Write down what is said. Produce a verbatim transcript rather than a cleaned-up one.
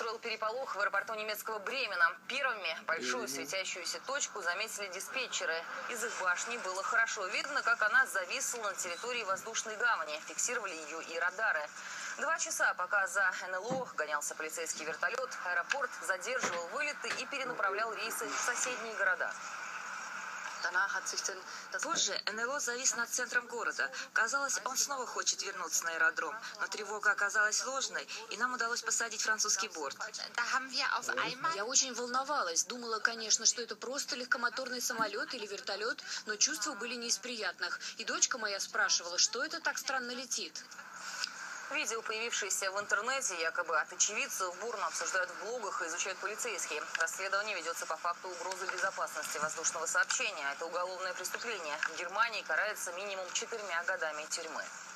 устроил переполох в аэропорту немецкого Бремена. Первыми большую светящуюся точку заметили диспетчеры. Из их башни было хорошо видно, как она зависла на территории воздушной гавани. Фиксировали ее и радары. Два часа, пока за эн эл о гонялся полицейский вертолет, аэропорт задерживал вылеты и перенаправлял рейсы в соседние города. Позже эн эл о завис над центром города. Казалось, он снова хочет вернуться на аэродром, но тревога оказалась ложной, и нам удалось посадить французский борт. Я очень волновалась. Думала, конечно, что это просто легкомоторный самолет или вертолет, но чувства были не из приятных. И дочка моя спрашивала, что это так странно летит. Видео, появившееся в интернете, якобы от очевидцев, бурно обсуждают в блогах и изучают полицейские. Расследование ведется по факту угрозы безопасности воздушного сообщения. Это уголовное преступление. В Германии карается минимум четырьмя годами тюрьмы.